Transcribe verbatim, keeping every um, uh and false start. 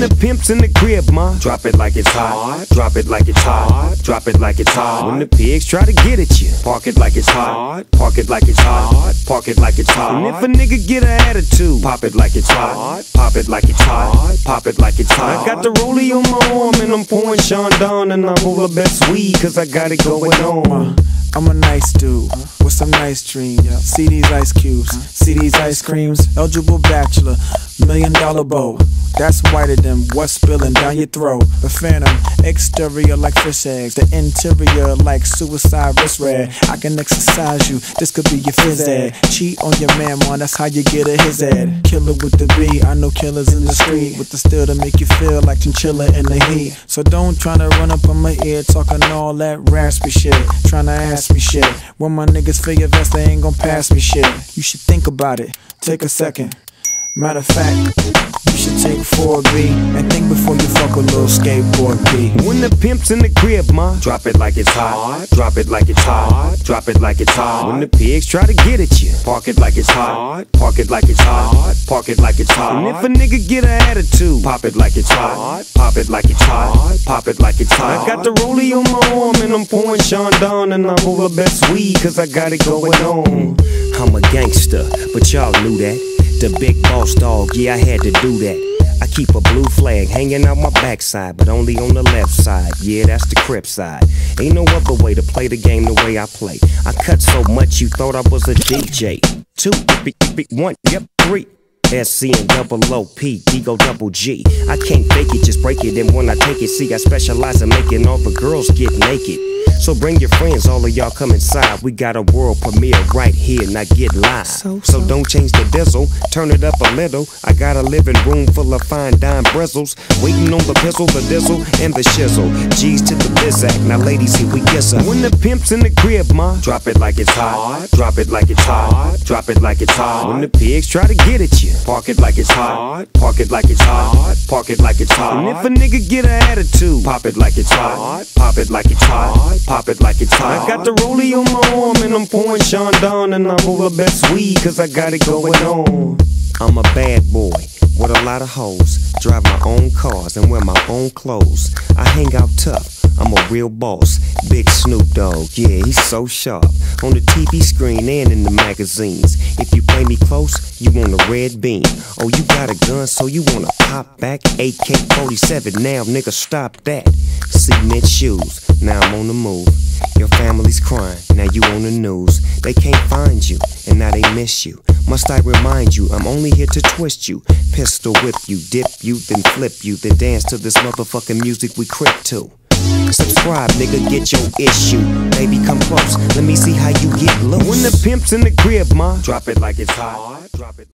the pimp's in the crib, ma, drop it like it's hot. Drop it like it's hot. Drop it like it's hot. When the pigs try to get at you, park it like it's hot. Park it like it's hot. Park it like it's hot. And if a nigga get an attitude, pop it like it's hot. Pop it like it's hot. Pop it like it's hot. I got the rollie on my arm and I'm pouring Sean Don and I'm all the best weed cause I got it going on. I'm a nice dude with some nice dreams. See these ice cubes, see these ice creams. Eligible bachelor, million dollar bow. That's whiter than what's spilling down your throat. The phantom, exterior like fish eggs, the interior like suicide wrist red. I can exercise you, this could be your phys ed. Cheat on your man, man, that's how you get a his ed. Killer with the B, I know killers in the street with the steel to make you feel like chinchilla in the heat. So don't tryna run up on my ear talking all that raspy shit, tryna ask me shit. When my niggas feel your vest, they ain't gon' pass me shit. You should think about it, take a second. Matter of fact, you should take four B and think before you fuck a little skateboard B. When the pimp's in the crib, ma, drop it like it's hot. Drop it like it's hot. Drop it like it's hot. When the pigs try to get at you, park it like it's hot. Park it like it's hot. Park it like it's hot. And if a nigga get an attitude, pop it like it's hot. Pop it like it's hot. Pop it like it's hot. I got the rollie on my arm and I'm pouring Sean Don and I'm all the best weed cause I got it going on. I'm a gangster, but y'all knew that. The big boss dog, yeah, I had to do that. I keep a blue flag hanging out my backside, but only on the left side. Yeah, that's the Crip side. Ain't no other way to play the game the way I play. I cut so much you thought I was a D J. Two, one, yep, three. S C and double O P, Ego double G. I can't fake it, just break it. And when I take it, see, I specialize in making all the girls get naked. So bring your friends, all of y'all come inside. We got a world premiere right here, now get live. So, so. so don't change the diesel, turn it up a little. I got a living room full of fine dime bristles, waiting on the pistol, the diesel, and the shizzle. G's to the bizac, now ladies, here we kiss her. When the pimp's in the crib, ma, drop it like it's hot. Drop it like it's hot. Drop it like it's hot. When the pigs try to get at you, park it like it's hot. Park it like it's hot. Park it like it's hot. And if a nigga get an attitude, pop it like it's hot. Pop it like it's hot. Pop it like it's hot. I got the rollie on my arm and I'm pouring Sean Don and I'm all the best weed cause I got it going on. I'm a bad boy with a lot of hoes, drive my own cars and wear my own clothes. I hang out tough, I'm a real boss. Big Snoop Dogg, yeah, he's so sharp. On the T V screen and in the magazines. If you play me close, you want a red beam. Oh, you got a gun, so you wanna pop back? A K forty-seven, now nigga stop that. Cement shoes, now I'm on the move. Your family's crying, now you on the news. They can't find you, and now they miss you. Must I remind you, I'm only here to twist you. Pistol whip you, dip you, then flip you. Then dance to this motherfucking music we crip to. Subscribe, nigga, get your issue. Baby, come close, let me see how you get loose. When the pimp's in the crib, ma, drop it like it's hot. Drop it.